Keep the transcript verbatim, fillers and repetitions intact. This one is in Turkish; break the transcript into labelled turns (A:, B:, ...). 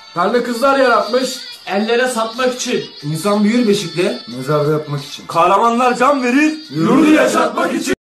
A: Tanrı kızlar yaratmış.
B: Ellere satmak için.
A: İnsan büyür beşikte. Mezarda yapmak için.
C: Kahramanlar can verir, yurdu yaşatmak için.